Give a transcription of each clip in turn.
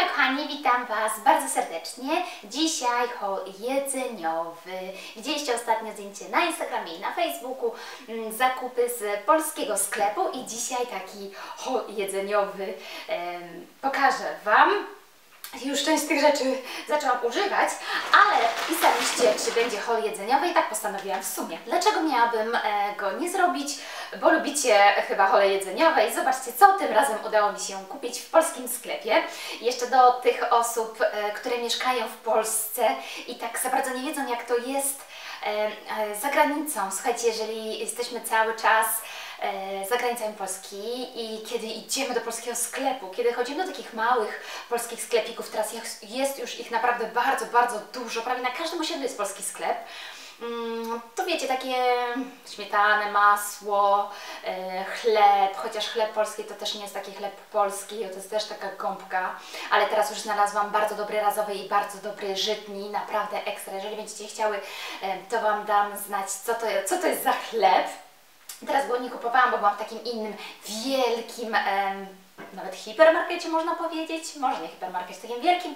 Siema kochani, witam Was bardzo serdecznie. Dzisiaj haul jedzeniowy. Widzieliście ostatnio zdjęcie na Instagramie i na Facebooku, zakupy z polskiego sklepu i dzisiaj taki haul jedzeniowy pokażę Wam. Już część z tych rzeczy zaczęłam używać, ale pisaliście, czy będzie haul jedzeniowy i tak postanowiłam w sumie. Dlaczego miałabym go nie zrobić? Bo lubicie chyba haule jedzeniowe i zobaczcie, co tym razem udało mi się kupić w polskim sklepie. Jeszcze do tych osób, które mieszkają w Polsce i tak za bardzo nie wiedzą, jak to jest za granicą. Słuchajcie, jeżeli jesteśmy cały czas za granicami Polski i kiedy idziemy do polskiego sklepu, kiedy chodzimy do takich małych polskich sklepików, teraz jest już ich naprawdę bardzo, bardzo dużo, prawie na każdym osiedlu jest polski sklep, to wiecie, takie śmietane, masło, chleb, chociaż chleb polski to też nie jest taki chleb polski, to jest też taka gąbka, ale teraz już znalazłam bardzo dobry razowy i bardzo dobry żytni, naprawdę ekstra. Jeżeli będziecie chciały, to Wam dam znać, co to jest za chleb. Teraz go nie kupowałam, bo byłam w takim innym, wielkim, nawet hipermarkecie można powiedzieć, może nie hipermarkecie, takim wielkim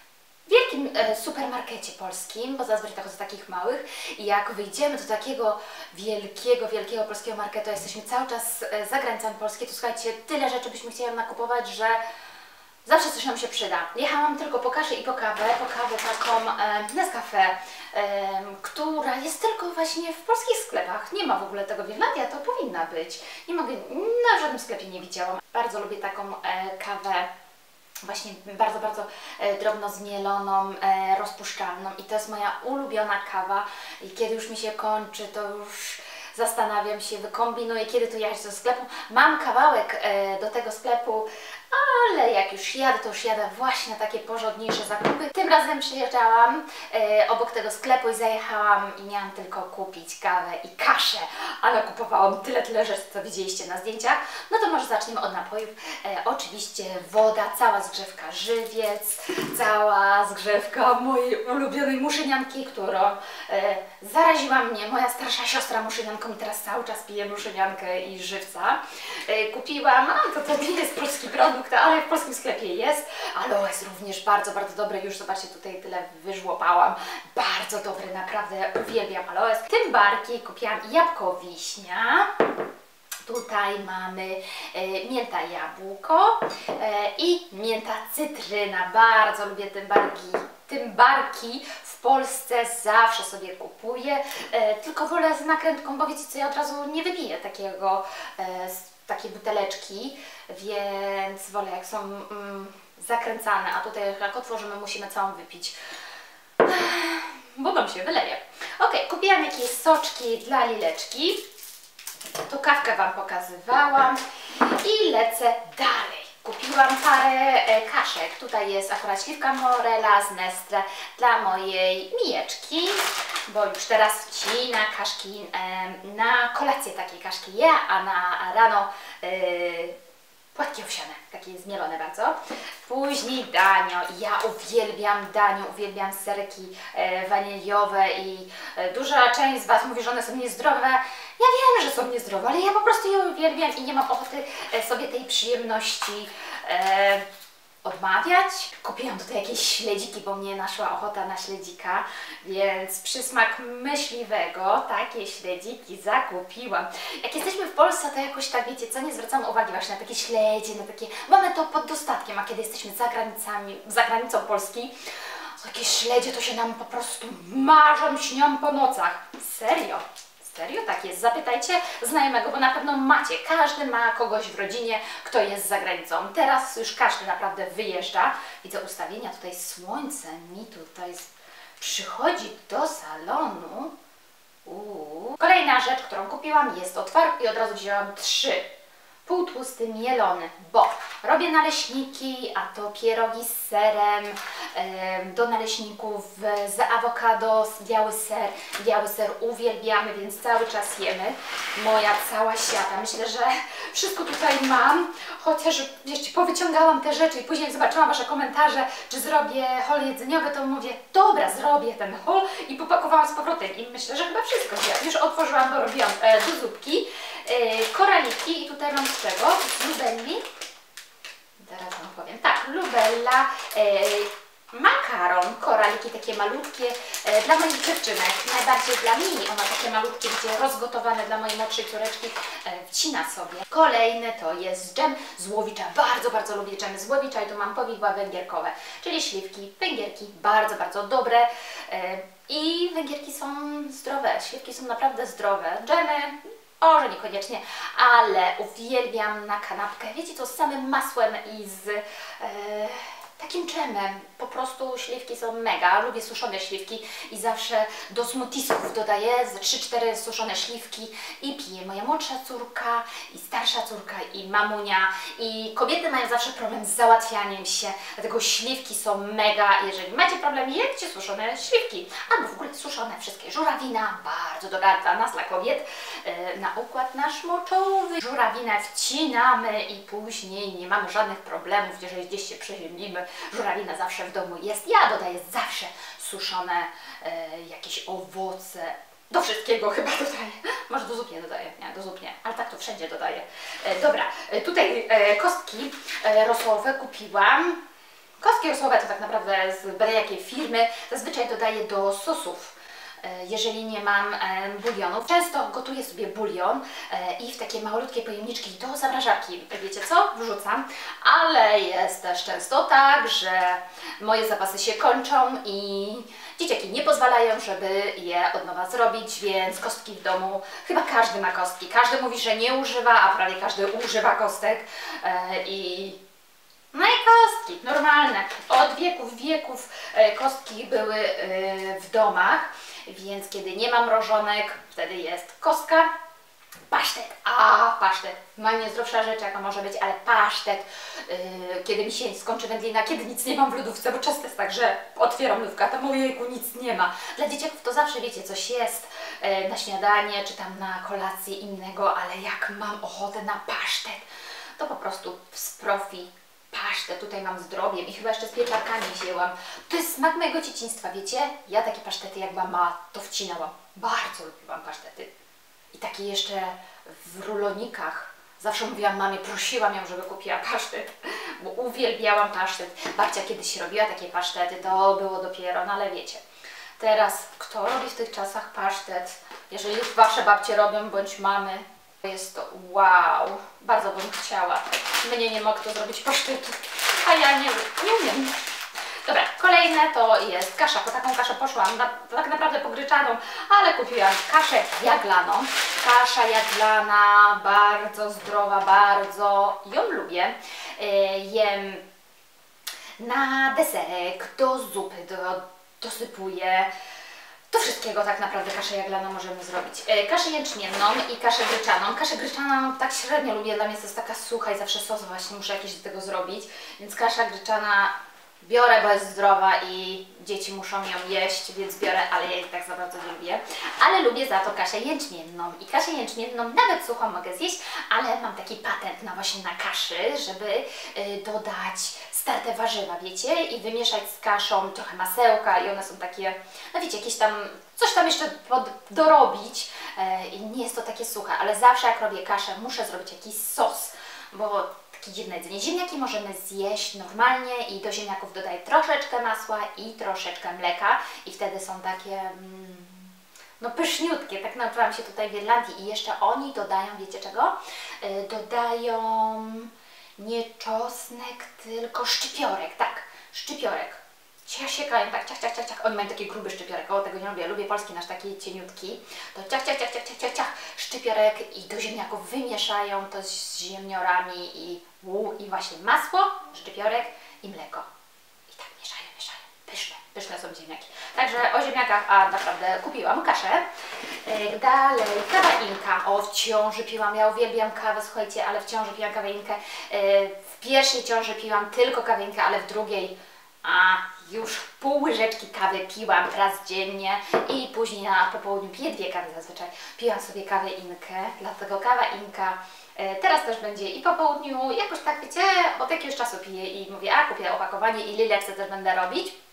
supermarkecie polskim, bo zazwyczaj tak z takich małych i jak wyjdziemy do takiego wielkiego polskiego marketu, jesteśmy cały czas za granicami Polski, to słuchajcie, tyle rzeczy byśmy chcieli nakupować, że zawsze coś nam się przyda. Jechałam tylko po kaszę i po kawę taką Nescafé, która jest tylko właśnie w polskich sklepach. Nie ma w ogóle tego w Irlandii, a to powinna być. Nie mogę, na żadnym sklepie nie widziałam. Bardzo lubię taką kawę, właśnie bardzo drobno zmieloną, rozpuszczalną i to jest moja ulubiona kawa i kiedy już mi się kończy, to już zastanawiam się, wykombinuję, kiedy tu jechać do sklepu. Mam kawałek do tego sklepu, ale jak już jadę, to już jadę właśnie na takie porządniejsze zakupy. Tym razem przyjeżdżałam obok tego sklepu i zajechałam i miałam tylko kupić kawę i kaszę, a nakupowałam tyle rzeczy, co widzieliście na zdjęciach. No to może zaczniemy od napojów. Oczywiście woda, cała zgrzewka Żywiec, cała zgrzewka mojej ulubionej muszynianki, którą zaraziła mnie moja starsza siostra muszynianką i teraz cały czas piję muszyniankę i żywca. Kupiłam, to nie jest polski produkt, ale w polskim sklepie jest. Aloes również bardzo dobry. Już zobaczcie, tutaj tyle wyżłopałam. Bardzo dobry, naprawdę uwielbiam aloes. Tymbarki kupiłam jabłko wiśnia. Tutaj mamy mięta jabłko i mięta cytryna. Bardzo lubię tymbarki. W Polsce zawsze sobie kupuję. Tylko wolę z nakrętką, bo wiecie co, ja od razu nie wypiję takiej buteleczki, więc wolę jak są zakręcane, a tutaj jak otworzymy, musimy całą wypić, bo nam się wyleje. Ok, kupiłam jakieś soczki dla Lileczki, tu kawkę Wam pokazywałam i lecę dalej. Kupiłam parę kaszek, tutaj jest akurat śliwka morela z Nestle dla mojej Mijeczki, bo już teraz wcina kaszki, na kolację takiej kaszki je, a na rano płatki owsiane, takie zmielone bardzo. Później danio. Ja uwielbiam danio, uwielbiam serki waniliowe i duża część z Was mówi, że one są niezdrowe. Ja wiem, że są niezdrowe, ale ja po prostu je uwielbiam i nie mam ochoty sobie tej przyjemności odmawiać. Kupiłam tutaj jakieś śledziki, bo mnie naszła ochota na śledzika, więc przysmak myśliwego takie śledziki zakupiłam. Jak jesteśmy w Polsce, to jakoś tak, wiecie co, nie zwracamy uwagi właśnie na takie śledzie, na takie, mamy to pod dostatkiem, a kiedy jesteśmy za granicą Polski, takie śledzie to się nam po prostu marzą, śnią po nocach. Serio? Serio? Tak jest. Zapytajcie znajomego, bo na pewno macie. Każdy ma kogoś w rodzinie, kto jest za granicą. Teraz już każdy naprawdę wyjeżdża. Widzę ustawienia, tutaj słońce mi tutaj przychodzi do salonu. Kolejna rzecz, którą kupiłam, jest otwarty i od razu wzięłam 3. Półtłusty mielony, bo robię naleśniki, a to pierogi z serem, do naleśników z awokado, biały ser uwielbiamy, więc cały czas jemy. Moja cała siata, myślę, że wszystko tutaj mam, chociaż wiecie, powyciągałam te rzeczy i później jak zobaczyłam Wasze komentarze, czy zrobię haul jedzeniowy, to mówię, dobra, zrobię ten haul i popakowałam z powrotem i myślę, że chyba wszystko już otworzyłam, bo robiłam do zupki. Koraliki i tutaj mam z tego, z lubelli. Zaraz Wam powiem. Tak, Lubella, makaron, koraliki takie malutkie dla moich dziewczynek, najbardziej dla Mini, ona takie malutkie, gdzie rozgotowane dla mojej młodszej córeczki, wcina sobie. Kolejne to jest dżem z łowicza, bardzo lubię dżemy z łowicza i tu mam powidła węgierkowe, czyli śliwki, węgierki, bardzo dobre i węgierki są zdrowe, śliwki są naprawdę zdrowe, dżemy może niekoniecznie, ale uwielbiam na kanapkę, wiecie, to z samym masłem i z takim dżemem. Po prostu śliwki są mega. Lubię suszone śliwki i zawsze do smoothiesów dodaję ze 3-4 suszone śliwki i pije moja młodsza córka i starsza córka i mamunia. I kobiety mają zawsze problem z załatwianiem się, dlatego śliwki są mega. Jeżeli macie problem, jedźcie suszone śliwki. Albo w ogóle suszone wszystkie. Żurawina, bardzo dobra dla nas, dla kobiet. Na układ nasz moczowy. Żurawinę wcinamy i później nie mamy żadnych problemów, jeżeli gdzieś się przeziębimy. Żurawina zawsze w domu jest. Ja dodaję zawsze suszone jakieś owoce. Do wszystkiego chyba dodaję. Może do zup nie dodaję. Nie, do zup nie. Ale tak to wszędzie dodaję. Dobra, tutaj kostki rosłowe kupiłam. Kostki rosłowe to tak naprawdę z byle jakiej firmy. Zazwyczaj dodaję do sosów. Jeżeli nie mam bulionów. Często gotuję sobie bulion i w takie malutkie pojemniczki do zamrażarki, wiecie co, wrzucam, ale jest też często tak, że moje zapasy się kończą i dzieciaki nie pozwalają, żeby je od nowa zrobić, więc kostki w domu, chyba każdy ma kostki, każdy mówi, że nie używa, a prawie każdy używa kostek no i kostki, normalne. Od wieków kostki były w domach, więc kiedy nie mam mrożonek, wtedy jest kostka. Pasztet, pasztet, najniezdrowsza rzecz jaka może być, ale pasztet, kiedy mi się skończy wędlina, kiedy nic nie mam w lodówce, bo często jest tak, że otwieram lodówkę, a tam ojejku, nic nie ma. Dla dzieciaków to zawsze, wiecie, coś jest na śniadanie, czy tam na kolację innego, ale jak mam ochotę na pasztet, to po prostu z profi pasztet, tutaj mam z drobiem i chyba jeszcze z pieczarkami wzięłam. To jest smak mojego dzieciństwa, wiecie? Ja takie pasztety jak mama to wcinałam. Bardzo lubiłam pasztety. I takie jeszcze w rulonikach. Zawsze mówiłam mamie, prosiłam ją, żeby kupiła pasztet, bo uwielbiałam pasztet. Babcia kiedyś robiła takie pasztety, to było dopiero, no ale wiecie. Teraz kto robi w tych czasach pasztet? Jeżeli już wasze babcie robią, bądź mamy, jest to wow, bardzo bym chciała. Mnie nie mogę to zrobić pasztetu, a ja nie umiem. Dobra, kolejne to jest kasza. Po taką kaszę poszłam, tak naprawdę pogryczaną, ale kupiłam kaszę jaglaną. Kasza jaglana, bardzo zdrowa, bardzo ją lubię. Jem na deserek, do zupy dosypuję. Do wszystkiego tak naprawdę kaszę jaglaną możemy zrobić. Kaszę jęczmienną i kaszę gryczaną. Kaszę gryczaną tak średnio lubię, dla mnie to jest taka sucha i zawsze sos właśnie muszę jakiś do tego zrobić. Więc kasza gryczana biorę, bo jest zdrowa i dzieci muszą ją jeść, więc biorę, ale ja jej tak za bardzo nie lubię. Ale lubię za to kaszę jęczmienną i kaszę jęczmienną nawet suchą mogę zjeść, ale mam taki patent na właśnie na kaszy, żeby dodać starte warzywa, wiecie, i wymieszać z kaszą trochę masełka i one są takie, no wiecie, jakieś tam, coś tam jeszcze dorobić i nie jest to takie suche, ale zawsze jak robię kaszę, muszę zrobić jakiś sos, bo takie dziwne jedzenie. Ziemniaki możemy zjeść normalnie i do ziemniaków dodaję troszeczkę masła i troszeczkę mleka i wtedy są takie no pyszniutkie. Tak nauczyłam się tutaj w Irlandii i jeszcze oni dodają, wiecie czego? Dodają nie czosnek, tylko szczypiorek, tak, szczypiorek. Siekają tak, ciach, ciach, ciach, ciach. Oni mają taki gruby szczypiorek, o tego nie lubię. Lubię polski nasz taki cieniutki. To ciach, ciach, ciach, ciach, ciach, ciach, ciach, szczypiorek i do ziemniaków wymieszają to z ziemniorami i właśnie masło, szczypiorek i mleko. I tak mieszają. Pyszne, pyszne są ziemniaki. Także o ziemniakach, a naprawdę kupiłam kaszę. Dalej, kawa inka. O, w ciąży piłam, ja uwielbiam kawę, słuchajcie, ale w ciąży piłam kawę inkę. W pierwszej ciąży piłam tylko kawę inkę, ale w drugiej już pół łyżeczki kawy piłam raz dziennie i później po południu piję 2 kawy zazwyczaj. Piłam sobie kawę inkę, dlatego kawa inka teraz też będzie i po południu, jakoś tak wiecie, od jakiegoś czasu piję i mówię, kupię opakowanie i Lileczce też będę robić.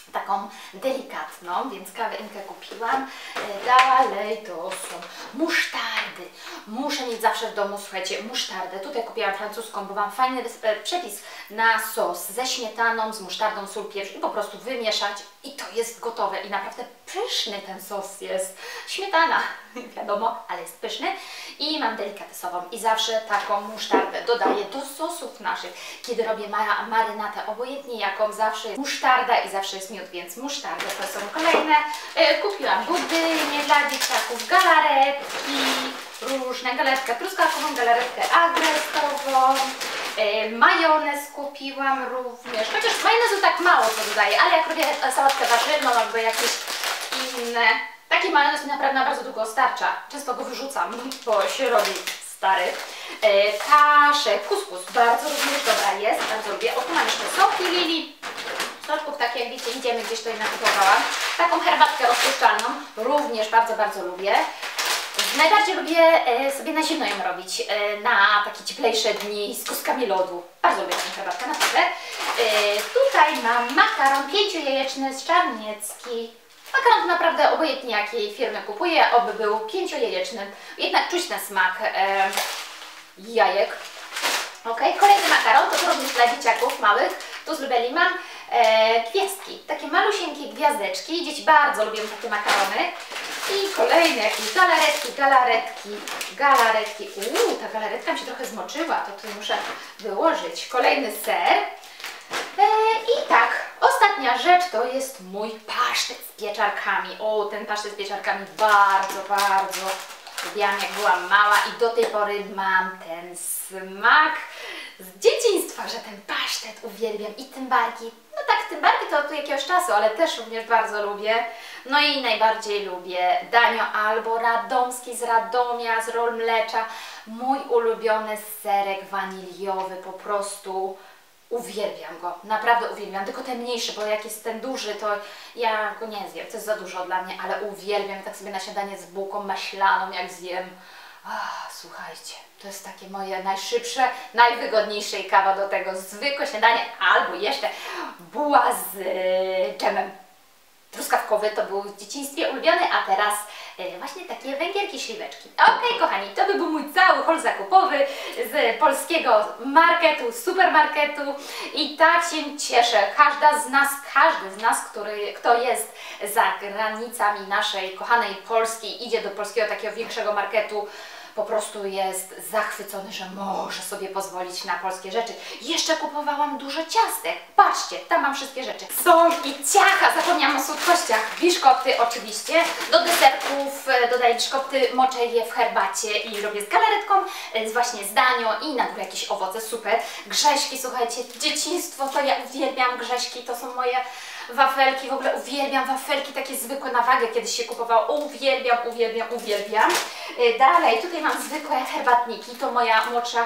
taką delikatną, więc kawę Inkę kupiłam. Dalej to są musztardy. Muszę mieć zawsze w domu, słuchajcie, musztardę. Tutaj kupiłam francuską, bo mam fajny przepis na sos ze śmietaną, z musztardą, sól, pieprz i po prostu wymieszać i to jest gotowe. I naprawdę pyszny ten sos jest. Śmietana, wiadomo, ale jest pyszny. I mam delikatesową i zawsze taką musztardę dodaję do sosów naszych. Kiedy robię marynatę, obojętnie jaką, zawsze jest musztarda i zawsze jest miód, więc musztardę to są kolejne. Kupiłam budynie dla dzieciaków, galaretki, różne, galaretkę truskawkową, galaretkę agrestową, majonez kupiłam również, chociaż majonezu tak mało co dodaję, ale jak robię sałatkę warzywną albo jakieś inne, taki majonez mi naprawdę na bardzo długo starcza. Często go wyrzucam, bo się robi stary. Kaszę, kuskus, bardzo również dobra jest, bardzo lubię. O, tu mam jeszcze soki Lili. Soczków, tak jak wiecie, idziemy gdzieś tutaj nakupowałam. Taką herbatkę rozpuszczalną, również bardzo, bardzo lubię. Najbardziej lubię sobie na zimno ją robić, na takie cieplejsze dni z kostkami lodu. Bardzo lubię tę herbatkę, naprawdę. Tutaj mam makaron 5-jajeczny z Czarniecki. Makaron naprawdę obojętnie jakiej firmy kupuję, oby był 5-jajeczny. Jednak czuć ten smak jajek. Ok, kolejny makaron, to również dla dzieciaków małych. Tu z Lubeli mam gwiazdki, takie malusieńkie gwiazdeczki. Dzieci bardzo lubią takie makarony. I kolejne jakieś galaretki. Ta galaretka mi się trochę zmoczyła, to tutaj muszę wyłożyć. Kolejny ser. I tak, ostatnia rzecz to jest mój pasztet z pieczarkami. O, ten pasztet z pieczarkami bardzo, bardzo lubiłam jak byłam mała i do tej pory mam ten smak z dzieciństwa, że ten pasztet uwielbiam i tymbarki. No tak, tymbarki to od jakiegoś czasu, ale też również bardzo lubię. No i najbardziej lubię danio albo radomski z Radomia, z rol mlecza. Mój ulubiony serek waniliowy, po prostu uwielbiam go, naprawdę uwielbiam, tylko ten mniejszy, bo jak jest ten duży, to ja go nie zjem, to jest za dużo dla mnie, ale uwielbiam, tak sobie na śniadanie z bułką maślaną jak zjem. Słuchajcie, to jest takie moje najszybsze, najwygodniejsze i kawa do tego, zwykłe śniadanie albo jeszcze buła z dżemem. Truskawkowy to był w dzieciństwie ulubiony, a teraz właśnie takie węgierki, śliweczki. Ok, kochani, to by był mój cały haul zakupowy z polskiego marketu, supermarketu i tak się cieszę. Każdy z nas, kto jest za granicami naszej kochanej Polski, idzie do polskiego takiego większego marketu, po prostu jest zachwycony, że może sobie pozwolić na polskie rzeczy. Jeszcze kupowałam dużo ciastek. Patrzcie, tam mam wszystkie rzeczy. Są i ciacha, zapomniałam o słodkościach. Biszkopty oczywiście. Do deserków dodaję biszkopty, moczę je w herbacie i robię z galaretką, właśnie z danio i na górę jakieś owoce, super. Grześki, słuchajcie, dzieciństwo, to ja uwielbiam grześki, to są moje wafelki, w ogóle uwielbiam wafelki takie zwykłe na wagę, kiedyś się kupowało, uwielbiam. Dalej, tutaj mam zwykłe herbatniki, to moja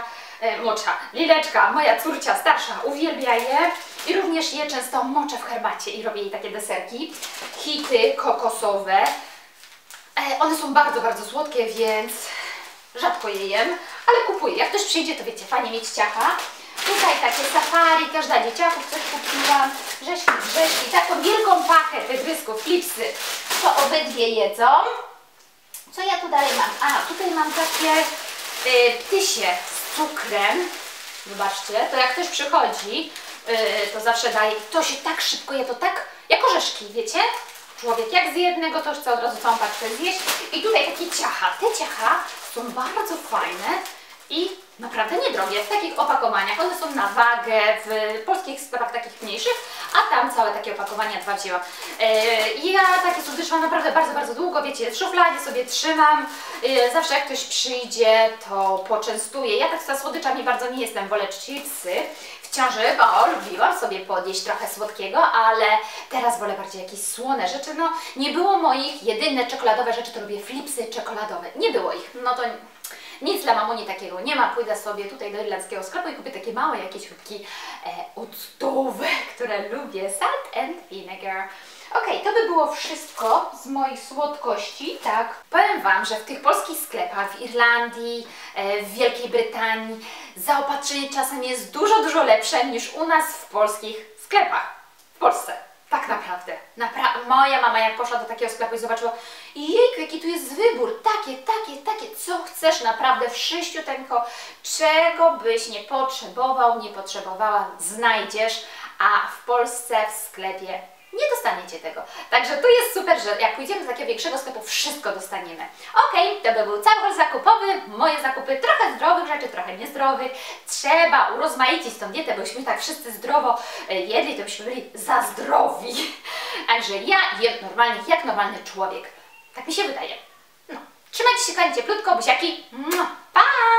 Lileczka, moja córcia starsza, uwielbia je i również je często moczę w herbacie i robię jej takie deserki. Hity kokosowe, one są bardzo, bardzo słodkie, więc rzadko je jem, ale kupuję. Jak ktoś przyjdzie, to wiecie, fajnie mieć ciacha. Tutaj takie safari, też dla dzieciaków coś kupiłam, grześki, taką wielką pakę tygrysków, flipsy, to obydwie jedzą. Co ja tu dalej mam? Tutaj mam takie ptysie z cukrem, zobaczcie, to jak ktoś przychodzi, to zawsze daje, to się tak szybko je, to tak jak orzeszki, wiecie? Człowiek jak zje jednego, to już chce od razu całą paczkę zjeść. I tutaj takie ciacha, te ciacha są bardzo fajne i naprawdę niedrogie, w takich opakowaniach. One są na wagę w polskich sklepach takich mniejszych, a tam całe takie opakowania dwa wzięłam. Ja takie słodycze mam naprawdę bardzo, bardzo długo, wiecie, w szufladzie sobie trzymam. Zawsze jak ktoś przyjdzie, to poczęstuję. Ja tak za słodyczami bardzo nie jestem, wolę chipsy. W ciąży, bo lubiłam sobie podjeść trochę słodkiego, ale teraz wolę bardziej jakieś słone rzeczy. No, nie było moich jedyne czekoladowe rzeczy, to lubię flipsy czekoladowe. Nie było ich, no to nic dla mamuni takiego nie ma. Pójdę sobie tutaj do irlandzkiego sklepu i kupię takie małe jakieś chrupki octowe, które lubię. Salt and vinegar. Ok, to by było wszystko z moich słodkości, tak. Powiem Wam, że w tych polskich sklepach, w Irlandii, w Wielkiej Brytanii zaopatrzenie czasem jest dużo, dużo lepsze niż u nas w polskich sklepach. W Polsce. Tak naprawdę. Moja mama jak poszła do takiego sklepu i zobaczyła, jejku, jaki tu jest wybór, takie, co chcesz naprawdę wszyściuteńko, czego byś nie potrzebował, nie potrzebowała, znajdziesz, a w Polsce w sklepie nie dostaniecie tego. Także to jest super, że jak pójdziemy do takiego większego sklepu, wszystko dostaniemy. Okej, to by był cały haul zakupowy, moje zakupy, trochę zdrowych rzeczy, trochę niezdrowych. Trzeba urozmaicić tą dietę, bośmy tak wszyscy zdrowo jedli, to byśmy byli za zdrowi. Także ja jem normalnie, jak normalny człowiek. Tak mi się wydaje. No, trzymajcie się, kochani, cieplutko, buziaki. Pa!